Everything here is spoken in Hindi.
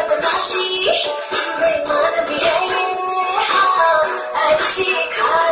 बदमाशी बेईमान भी है ये हाँ अच्छी खा